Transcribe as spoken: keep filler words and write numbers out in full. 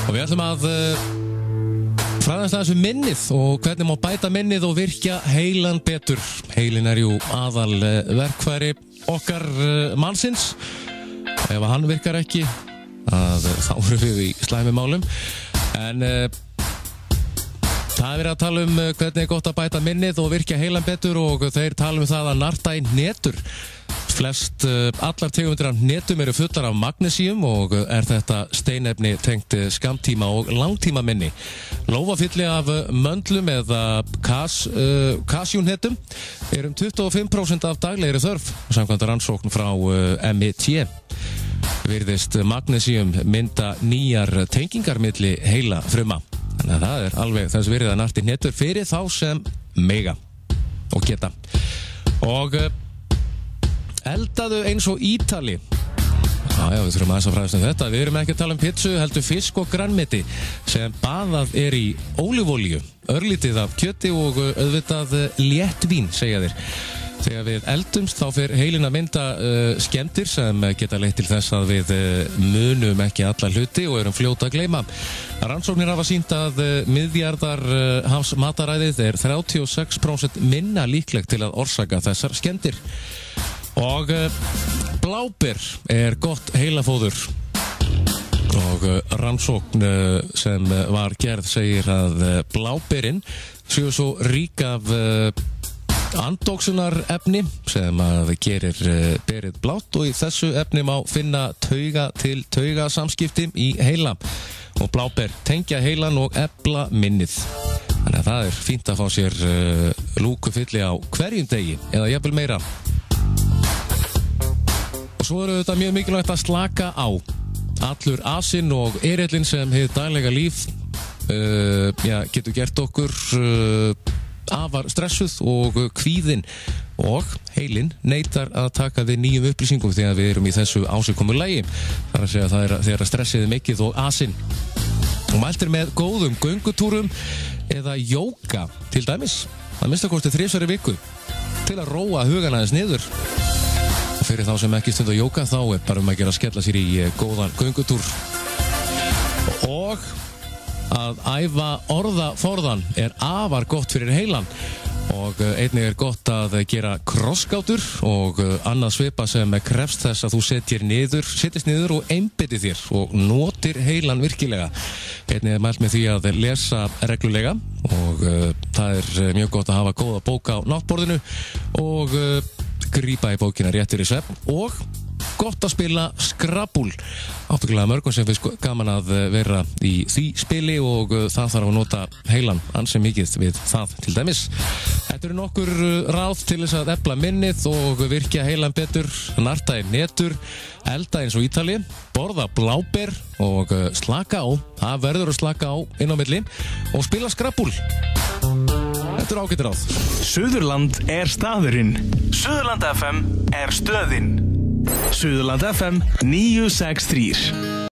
Og við ætlum að uh, fræðast aðeins um minnið og hvernig má bæta minnið og virkja heilan betur. Heilin er jú aðal uh, verkfæri okkar uh, mannsins. Ef hann virkar ekki, að, uh, þá erum við í slæmumálum. En uh, það er verið að tala um uh, hvernig er gott að bæta minnið og virkja heilan betur og þeir tala um það að narta í hnetur. Flest uh, allar tegundir af hnetum eru fullar af magnesíum og uh, er þetta steinefni tengt uh, skammtíma og langtíma minni. Lófafylli af uh, möndlum eða kas, uh, kasjúnhnetum er um tuttugu og fimm prósent af daglegri þörf, samkvæmt rannsókn frá uh, M I T. Virðist magnesíum mynda nýjar tengingar milli heila fruma. Þannig að það er alveg þess virðið að narta í hnetur fyrir þá sem mega og geta. Og uh, eldaðu eins og Ítali. Já, já, við þurfum aðeins að fræðast um þetta. Við erum ekki að tala um pizzu, heldur fisk og grænmeti sem baðað er í ólífuolíu, örlítið af kjöti og auðvitað léttvín, segja þeir. Þegar við eldumst þá fer heilin að mynda uh, skemmtir sem geta leitt til þess að við uh, munum ekki alla hluti og erum fljóta að gleyma. Rannsóknir hafa sýnt að uh, miðjarðar uh, hafs mataræðið er þrjátíu og sex prósent minna líklegt til að orsaka þessar skemmtir. Og uh, bláber er gott heilafóður og uh, rannsókn uh, sem uh, var gerð segir að uh, bláberinn séu svo rík af uh, andóksunarefni sem að gerir uh, berið blátt og í þessu efni má finna tauga til tauga samskipti í heila og bláber tengja heilan og efla minnið. Þannig að það er fínt að fá sér uh, lúkufylli á hverjum degi eða jafnvel meira. Svo eru þetta mjög mikilvægt að slaka á. Allur asinn og erillin sem hið daglega líf uh, ja, getur gert okkur uh, afar stressuð og kvíðin og heilin neitar að taka við nýjum upplýsingum þegar við erum í þessu ásigkomulagi. Það er að segja það er þegar stressið er mikið og asinn. Og mælt er með góðum göngutúrum eða jóga til dæmis. Það minnsta kosti þrisvar í viku til að róa hugan aðeins niður. Fyrir þá sem ekki stund að jóka þá er bara um að gera að skella sér í góðan göngutúr. Og að æfa orðaforðan er afar gott fyrir heilan og einnig er gott að gera krossgátur og annað svipa sem krefst þess að þú setjir niður, setjist niður og einbeiti þér og notir heilan virkilega. Einnig er mælt með því að lesa reglulega og uh, það er mjög gott að hafa góða bók á náttborðinu og uh, grípa í bókina réttur í svefn og gott að spila Scrabble. Ábyggilega mörgum sem finnst gaman að vera í því spili og það þarf að nota heilan ansi mikið við það til dæmis. Þetta eru nokkur ráð til þess að efla minnið og virkja heilan betur, narta í hnetur, elda eins og Ítali, borða bláber og slaka á, það verður að slaka á inn á milli og spila Scrabble. Þetta er ágætt ráð. Suðurland er staðurinn. Suðurland F M er stöðin. Suðurland F M níu sex þrjú.